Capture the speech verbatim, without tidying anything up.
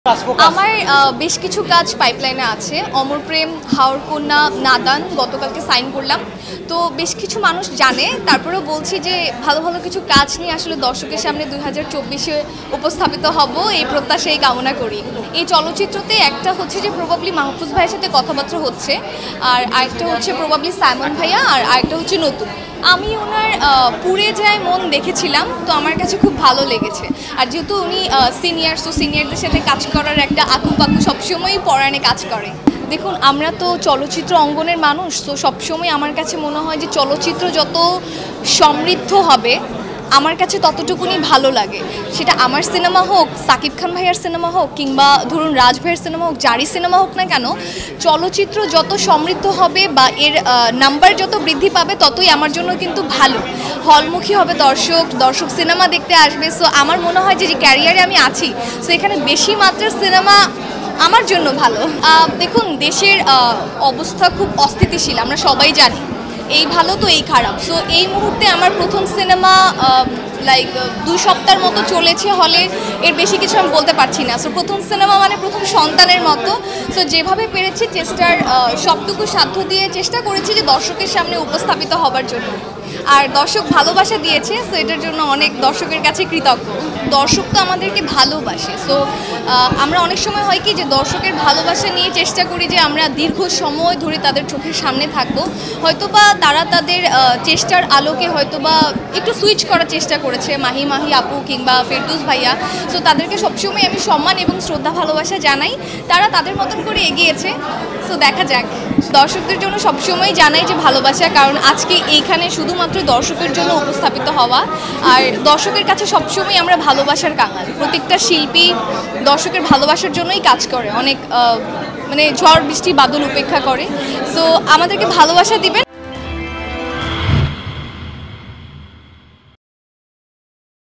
আমার বেশ কিছু কাজ পাইপলাইনে আছে। অমর প্রেম, হাওর কন্যা, নাদান গতকালকে সাইন করলাম। তো বেশ কিছু মানুষ জানে, তারপরেও বলছি যে ভালো ভালো কিছু কাজ নিয়ে আসলে দর্শকের সামনে দুই হাজার চব্বিশে উপস্থাপিত হব, এই প্রত্যাশাই কামনা করি। এই চলচ্চিত্রতে একটা হচ্ছে যে প্রবাবলি মাহফুজ ভাইয়ের সাথে কথাবার্তা হচ্ছে, আর আরেকটা হচ্ছে প্রবাবলি সাইমন ভাইয়া, আর আরেকটা হচ্ছে নতুন। আমি ওনার পুড়ে যায় মন দেখেছিলাম, তো আমার কাছে খুব ভালো লেগেছে। আর যেহেতু উনি সিনিয়র, সো সিনিয়রদের সাথে কাজ করার একটা আকুপাকু সবসময়ই পরাণে কাজ করে। দেখুন, আমরা তো চলচ্চিত্র অঙ্গনের মানুষ, তো সবসময় আমার কাছে মনে হয় যে চলচ্চিত্র যত সমৃদ্ধ হবে আমার কাছে ততটুকুনি ভালো লাগে। সেটা আমার সিনেমা হোক, সাকিব খান ভাইয়ার সিনেমা হোক, কিংবা ধরুন রাজ ভাইয়ের সিনেমা হোক, যারই সিনেমা হোক না কেন, চলচ্চিত্র যত সমৃদ্ধ হবে বা এর নাম্বার যত বৃদ্ধি পাবে ততই আমার জন্য কিন্তু ভালো। হলমুখী হবে দর্শক, দর্শক সিনেমা দেখতে আসবে। সো আমার মনে হয় যে যে ক্যারিয়ারে আমি আছি, সো এখানে বেশি মাত্রার সিনেমা আমার জন্য ভালো। দেখুন, দেশের অবস্থা খুব অস্থিতিশীল, আমরা সবাই জানি। এই ভালো তো এই খারাপ। সো এই মুহূর্তে আমার প্রথম সিনেমা লাইক দুই সপ্তাহের মতো চলেছে হলে, এর বেশি কিছু আমি বলতে পারছি না। সো প্রথম সিনেমা মানে প্রথম সন্তানের মতো। সো যেভাবে পেরেছি চেষ্টার সবটুকু সাধ্য দিয়ে চেষ্টা করেছি যে দর্শকের সামনে উপস্থাপিত হবার জন্য। আর দর্শক ভালোবাসা দিয়েছে, সো এটার জন্য অনেক দর্শকের কাছে কৃতজ্ঞ। দর্শক তো আমাদেরকে ভালোবাসে। সো আমরা অনেক সময় হয় কি যে দর্শকের ভালোবাসা নিয়ে চেষ্টা করি যে আমরা দীর্ঘ সময় ধরে তাদের চোখের সামনে থাকবো। হয়তোবা তারা তাদের চেষ্টার আলোকে হয়তোবা একটু সুইচ করার চেষ্টা করেছে, মাহি মাহি আপু কিংবা ফেরদৌস ভাইয়া। সো তাদেরকে সবসময় আমি সম্মান এবং শ্রদ্ধা ভালোবাসা জানাই। তারা তাদের মতন করে এগিয়েছে। সো দেখা যাক। দর্শকদের জন্য সবসময় জানাই যে ভালোবাসা, কারণ আজকে এইখানে শুধুমাত্র দর্শকের জন্য উপস্থাপিত হওয়া। আর দর্শকের কাছে সবসময় আমরা ভালোবাসার কাঙাল। প্রত্যেকটা শিল্পী দর্শকের ভালোবাসার জন্যই কাজ করে, অনেক মানে ঝড় বৃষ্টি বাদল উপেক্ষা করে। সো আমাদেরকে ভালোবাসা দিবেন।